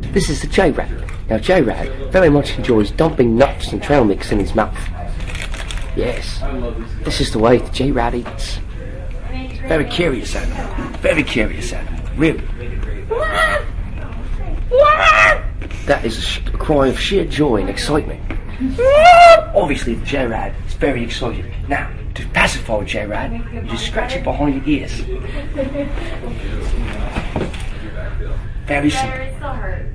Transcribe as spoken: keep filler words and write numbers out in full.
This is the J-Rat. Now J-Rat very much enjoys dumping nuts and trail mix in his mouth. Yes, this is the way the J-Rat eats. Very curious animal. Very curious animal. Really. That is a, sh a cry of sheer joy and excitement. Obviously the J-Rat is very excited. Now, to pacify J-Rat, you just scratch it behind the ears. Very simple.